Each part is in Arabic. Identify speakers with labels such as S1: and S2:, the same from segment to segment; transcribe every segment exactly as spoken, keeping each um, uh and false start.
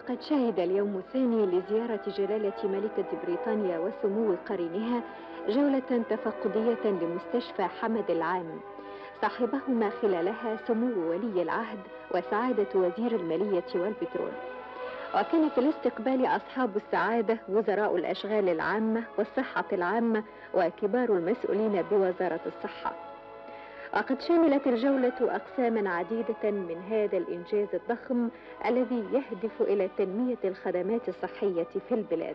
S1: وقد شهد اليوم الثاني لزيارة جلالة ملكة بريطانيا وسمو قرينها جولة تفقدية لمستشفى حمد العام، صاحبهما خلالها سمو ولي العهد وسعادة وزير المالية والبترول. وكان في الاستقبال أصحاب السعادة وزراء الأشغال العامة والصحة العامة وكبار المسؤولين بوزارة الصحة. وقد شملت الجولة أقساما عديدة من هذا الإنجاز الضخم الذي يهدف إلى تنمية الخدمات الصحية في البلاد.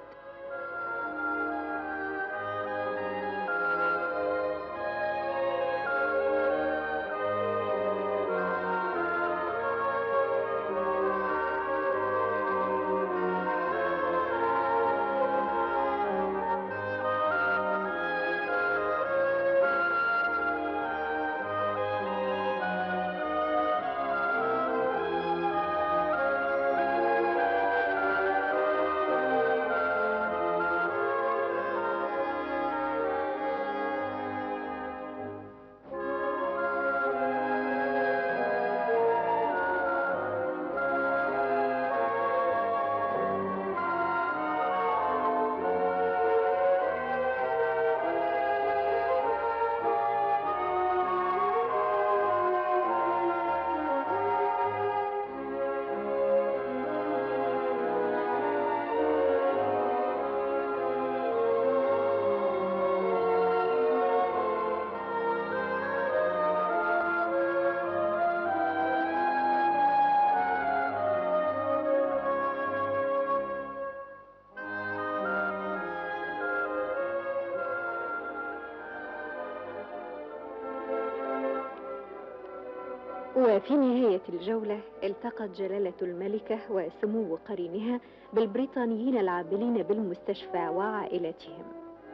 S1: وفي نهاية الجولة التقت جلالة الملكة وسمو قرينها بالبريطانيين العاملين بالمستشفى وعائلاتهم.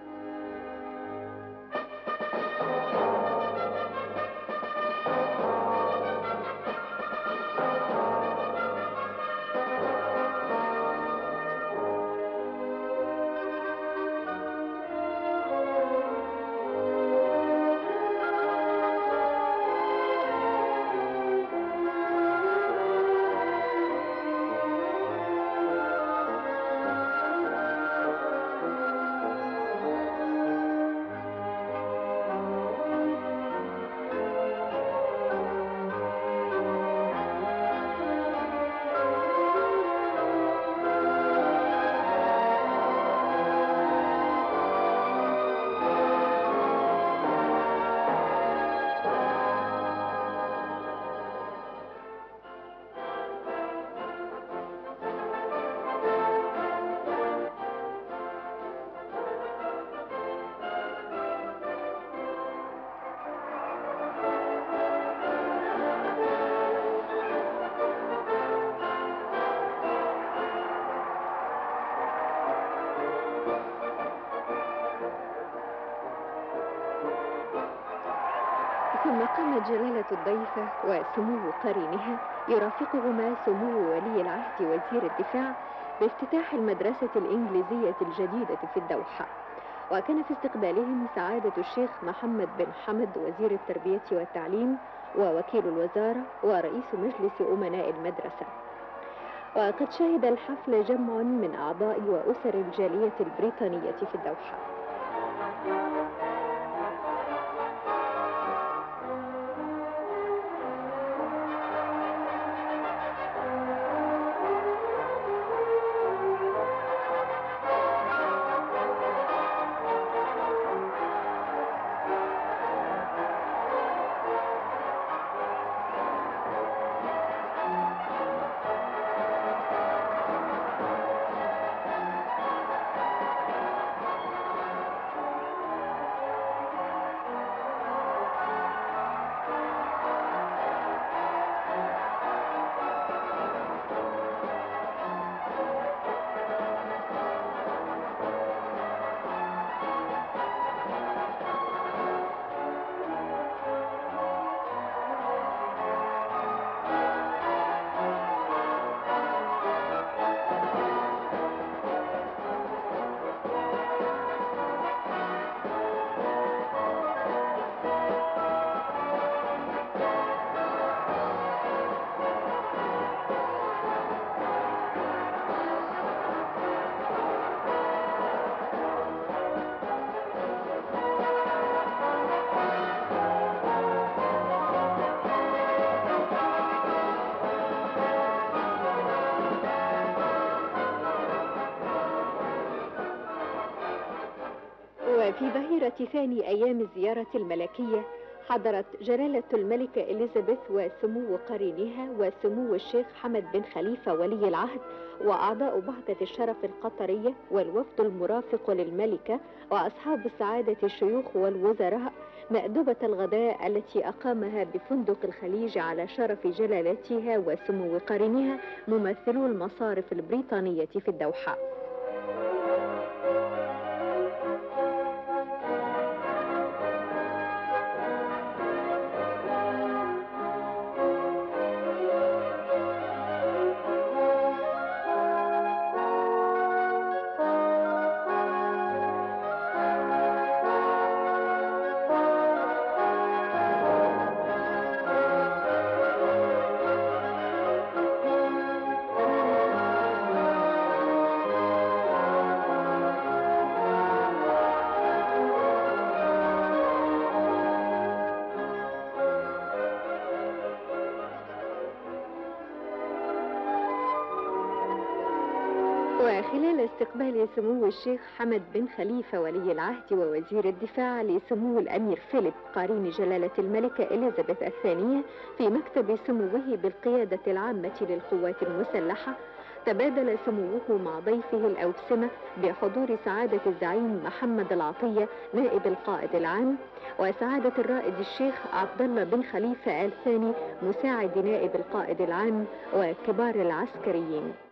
S1: ثم قامت جلالة الضيفة وسمو قرينها يرافقهما سمو ولي العهد وزير الدفاع بافتتاح المدرسة الإنجليزية الجديدة في الدوحة. وكان في استقبالهم سعادة الشيخ محمد بن حمد وزير التربية والتعليم ووكيل الوزارة ورئيس مجلس أمناء المدرسة. وقد شهد الحفل جمع من أعضاء وأسر الجالية البريطانية في الدوحة. وفي ظهيرة ثاني أيام الزيارة الملكية حضرت جلالة الملكة إليزابيث وسمو قرينها وسمو الشيخ حمد بن خليفة ولي العهد وأعضاء بعثة الشرف القطرية والوفد المرافق للملكة وأصحاب السعادة الشيوخ والوزراء مأدبة الغداء التي أقامها بفندق الخليج على شرف جلالتها وسمو قرينها ممثلو المصارف البريطانية في الدوحة. وخلال استقبال سمو الشيخ حمد بن خليفة ولي العهد ووزير الدفاع لسمو الأمير فيليب قرين جلالة الملكة إليزابيث الثانية في مكتب سموه بالقيادة العامة للقوات المسلحة، تبادل سموه مع ضيفه الأوسمة بحضور سعادة الزعيم محمد العطية نائب القائد العام وسعادة الرائد الشيخ عبد الله بن خليفة آل ثاني مساعد نائب القائد العام وكبار العسكريين.